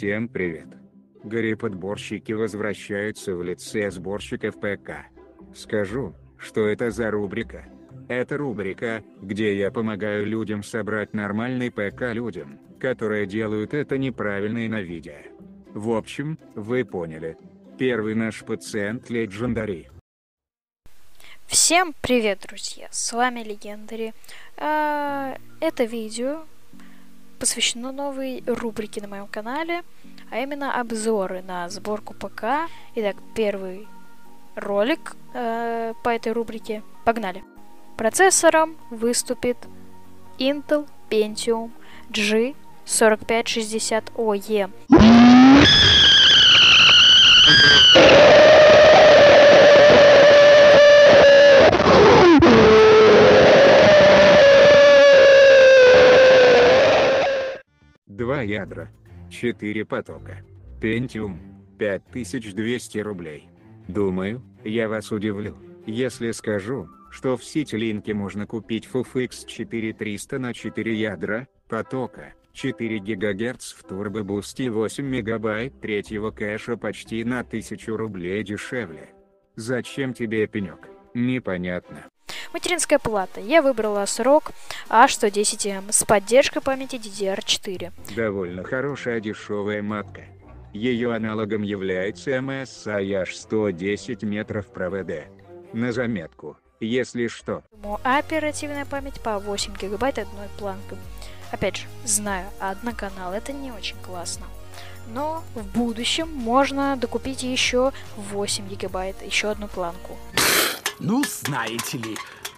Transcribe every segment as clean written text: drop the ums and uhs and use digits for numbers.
Всем привет! Горе-подборщики возвращаются в лице сборщиков ПК. Скажу, что это за рубрика. Это рубрика, где я помогаю людям собрать нормальный ПК людям, которые делают это неправильно и на видео. В общем, вы поняли. Первый наш пациент Legendary. Всем привет, друзья! С вами Legendary. Это видео посвящено новой рубрике на моем канале, а именно обзоры на сборку ПК. Итак, первый ролик по этой рубрике. Погнали! Процессором выступит Intel Pentium G4560OE. Два ядра, 4 потока. Pentium, 5200 рублей. Думаю, я вас удивлю, если скажу, что в Ситилинке можно купить FUFX 4300 на 4 ядра, потока, 4 ГГц в турбобусте и 8 МБ третьего кэша почти на 1000 рублей дешевле. Зачем тебе пенек? Непонятно. Материнская плата. Я выбрала срок A110M с поддержкой памяти DDR4. Довольно хорошая дешевая матка. Ее аналогом является MSI H110 метров провода. На заметку, если что. Оперативная память по 8 ГБ одной планкой. Опять же, знаю, одноканал это не очень классно. Но в будущем можно докупить еще 8 ГБ, еще одну планку. Ну, знаете ли.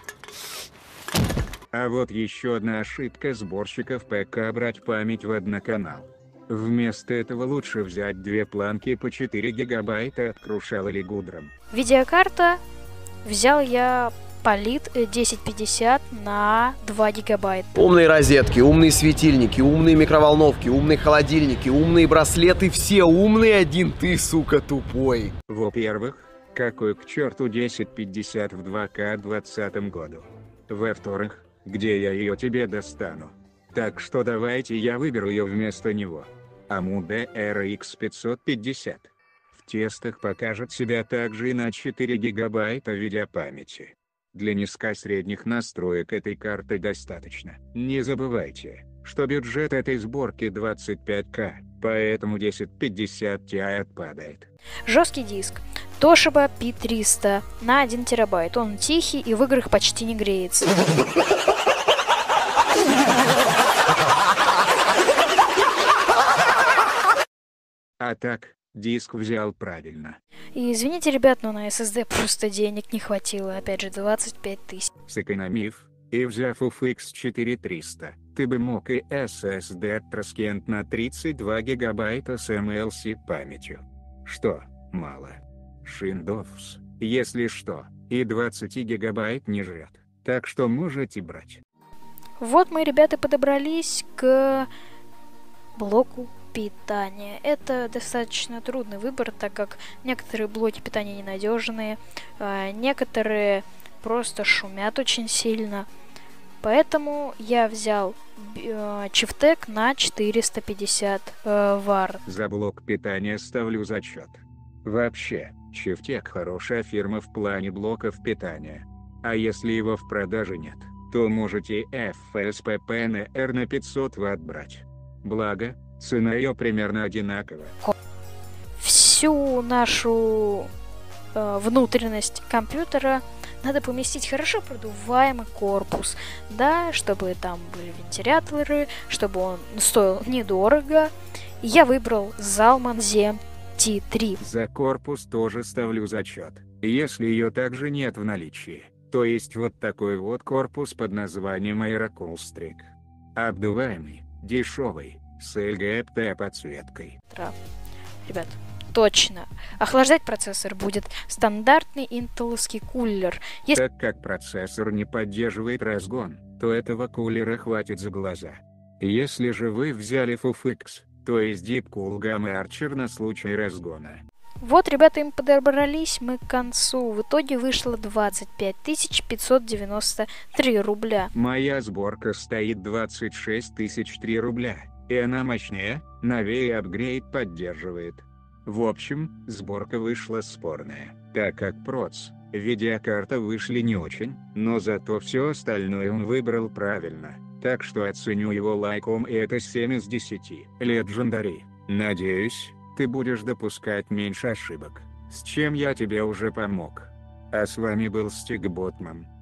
А вот еще одна ошибка сборщиков ПК: брать память в одноканал. Вместо этого лучше взять две планки по 4 гигабайта от Crucial или Goodrum. Видеокарта взял я Polit 1050 на 2 гигабайта. Умные розетки, умные светильники, умные микроволновки, умные холодильники, умные браслеты, все умные, один ты, сука, тупой. Во-первых, какой к черту 1050 в 2К 2020 году? Во-вторых, где я ее тебе достану? Так что давайте я выберу ее вместо него. AMD RX 550. В тестах покажет себя также и на 4 гигабайта видеопамяти. Для низкосредних настроек этой карты достаточно. Не забывайте, что бюджет этой сборки 25К, поэтому 1050 Ti отпадает. Жесткий диск Toshiba P300 на 1 терабайт. Он тихий и в играх почти не греется. А так, диск взял правильно. И извините, ребят, но на SSD просто денег не хватило. Опять же, 25 тысяч. Сэкономив и взяв FUFX 4300, ты бы мог и SSD Traskent на 32 гигабайта с MLC памятью. Что, мало? Windows, если что, и 20 гигабайт не жрет, так что можете брать. Вот мы, ребята, подобрались к блоку питания. Это достаточно трудный выбор, так как некоторые блоки питания ненадежные, некоторые просто шумят очень сильно. Поэтому я взял Chieftec на 450 Вт. За блок питания ставлю зачет. Вообще, Chieftec хорошая фирма в плане блоков питания. А если его в продаже нет, то можете FSP-PNR на 500 Вт брать. Благо, цена ее примерно одинаковая. Всю нашу внутренность компьютера надо поместить хорошо продуваемый корпус, да, чтобы там были вентиляторы, чтобы он стоил недорого. Я выбрал Zalman ZT3. За корпус тоже ставлю зачет, если ее также нет в наличии. То есть вот такой вот корпус под названием Aerocoolstreak. Обдуваемый, дешевый, с LGPT подсветкой. Ребят, точно. Охлаждать процессор будет стандартный интеловский кулер. Так как процессор не поддерживает разгон, то этого кулера хватит за глаза. Если же вы взяли FUFX, то есть Deepcool Gamma Archer на случай разгона. Вот, ребята, им подобрались мы к концу. В итоге вышло 25 593 рубля. Моя сборка стоит 26 003 рубля. И она мощнее, новее апгрейд поддерживает. В общем, сборка вышла спорная, так как проц, видеокарта вышли не очень, но зато все остальное он выбрал правильно, так что оценю его лайком, и это 7 из 10. Legendary. Надеюсь, ты будешь допускать меньше ошибок, с чем я тебе уже помог. А с вами был Стик Ботман.